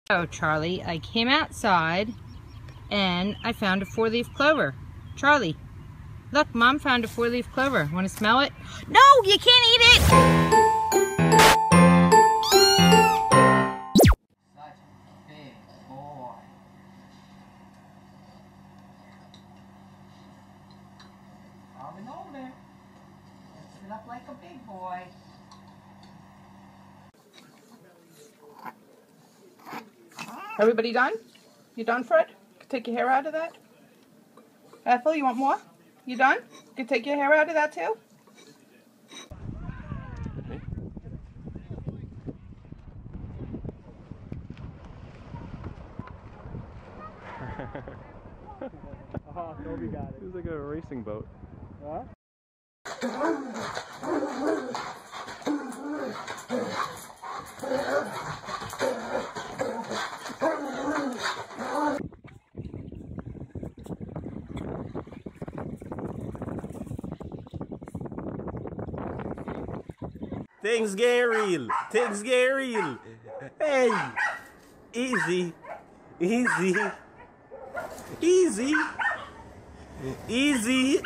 Oh, Charlie, I came outside and I found a 4-leaf clover. Charlie, look, Mom found a 4-leaf clover. Want to smell it? No, you can't eat it! Such a big boy. Coming over. Sit up like a big boy. Everybody done? You done, Fred? Take your hair out of that? Ethel, you want more? You done? You take your hair out of that too? Oh, Toby got it. It was like a racing boat. Huh? Things get real. Things get real. Hey, easy, easy, easy, easy.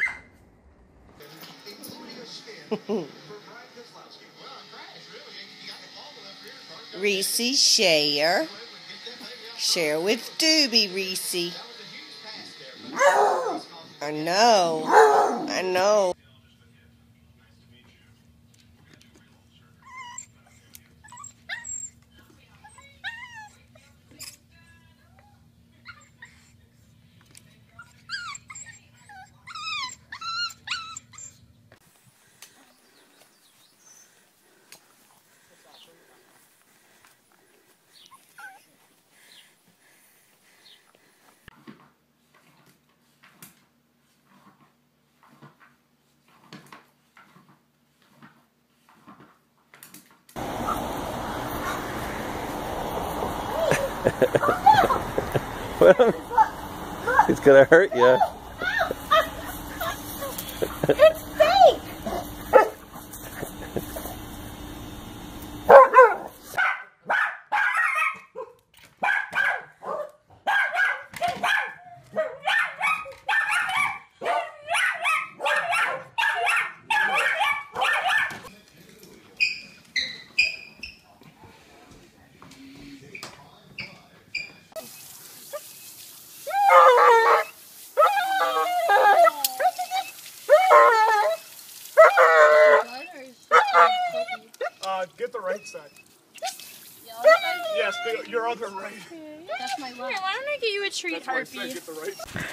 Reese, share. Share with Doobie, Reese. I know. I know. It's gonna hurt you. It's fake! Get the right side. Yes, your other right. That's my love. Here, why don't I get you a treat, Harpy? Get the right side.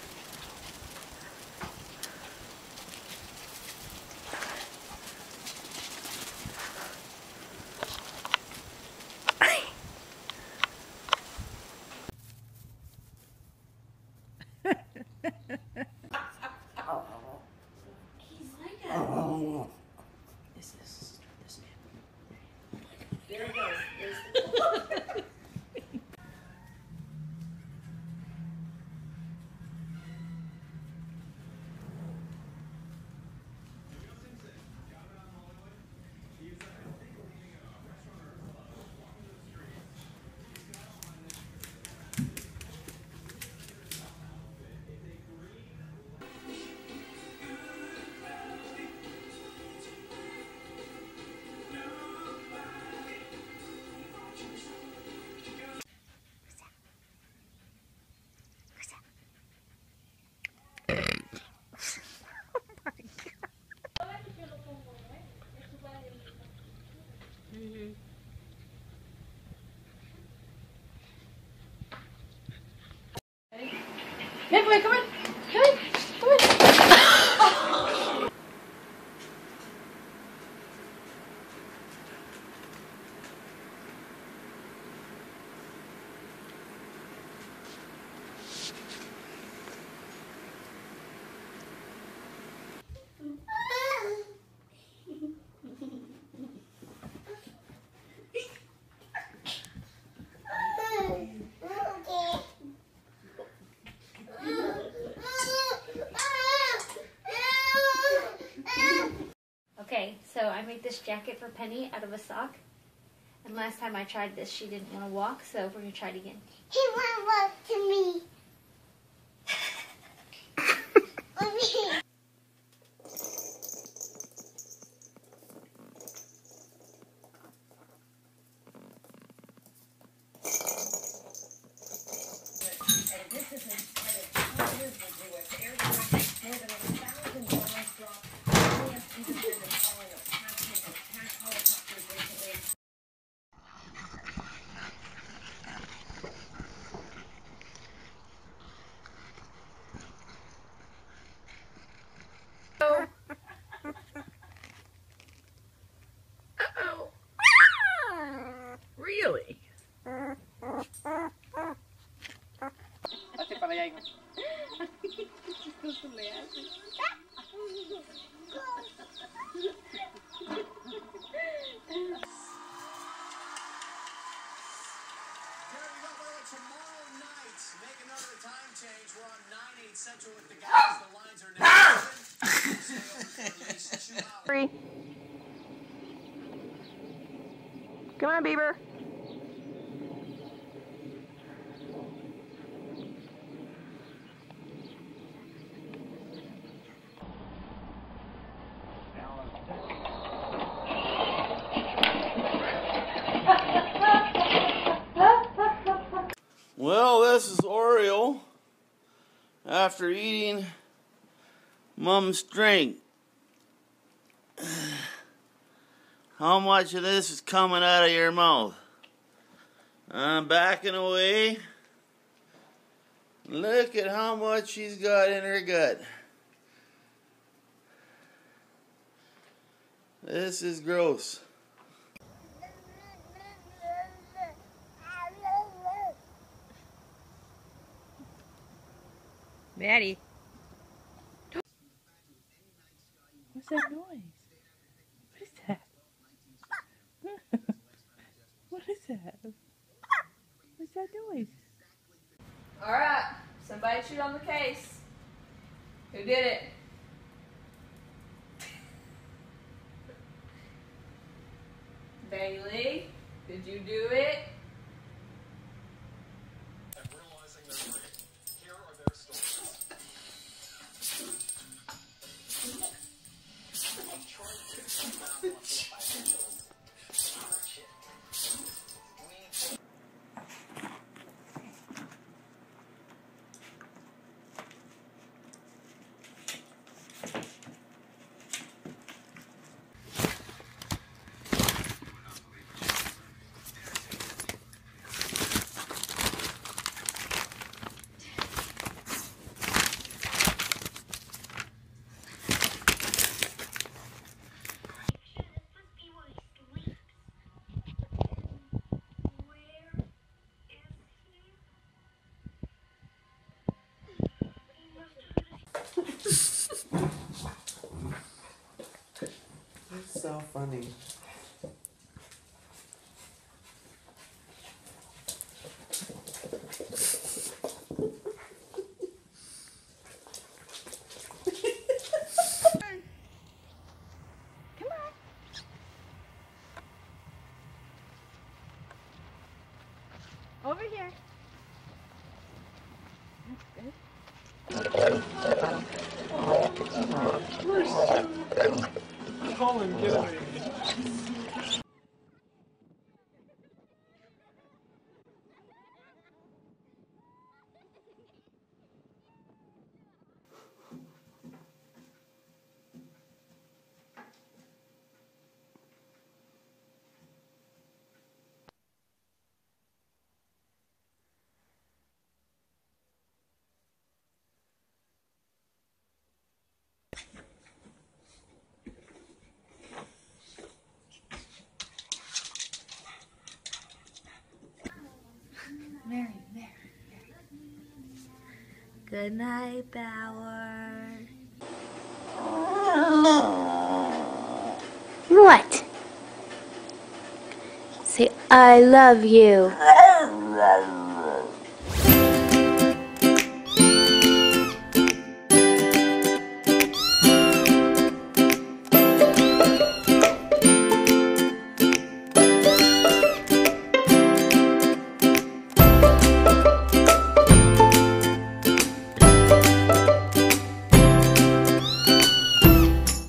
He's like a... This man. There he goes. There's the... Hey, boy, come on. Come on. Come on. Okay, so I made this jacket for Penny out of a sock. And last time I tried this, she didn't want to walk, so we're going to try it again. He won't walk to me. Really? Tomorrow night, make another time change. We're on 9/8 Central with the guys. The lines are now open. Stay open for at least 2 hours. Free. Come on, Beaver. Well, this is Oriole after eating Mom's drink. How much of this is coming out of your mouth? I'm backing away. Look at how much she's got in her gut. This is gross. Maddie. What's that noise? What is that? What is that? What's that noise? Alright, somebody shoot on the case. Who did it? Bailey, did you do it? And realizing they're great. Here are their stories. It's so funny. Over here. Colin, get away. Good night, Bower. What? Say, I love you.